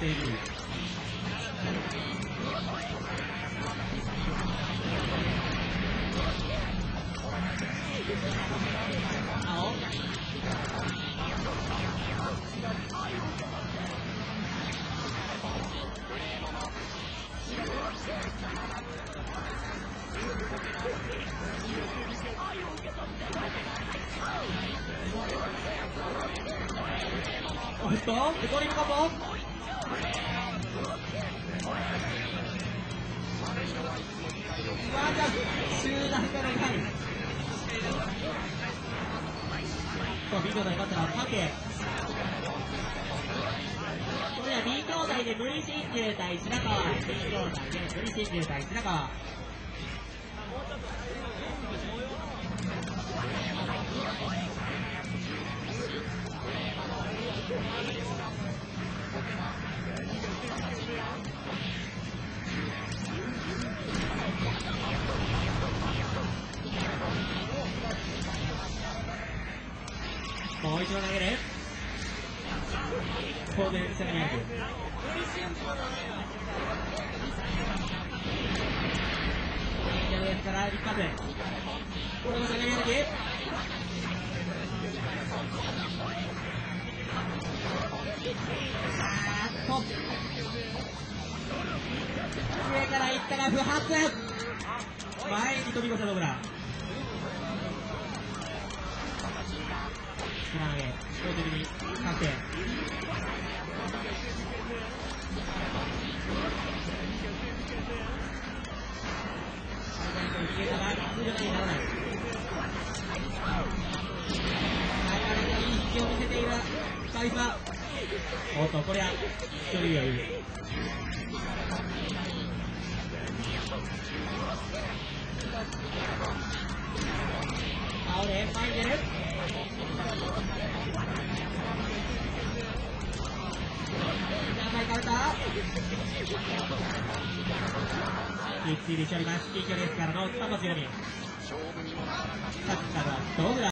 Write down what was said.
セーブ。青。おっと、ゴリムコンボ。集団からいない。ビデオのバッターはパケ。これは B 兄弟で無理心中対白川。B 兄弟で無理心中対白川。もう一度投げる。当然攻めにある。ですから一発。これも攻めにある。上からいったら不発。前に飛び越したドブラ。つなげ、標的に確定。逃げたらすぐにならない。なかなかいい引きを見せているカイサ。おっと、こりゃ一人余裕。青で前に出る。カウンター。きっちり処理ます。近距離ですからの2発読み。さっきからドブラ。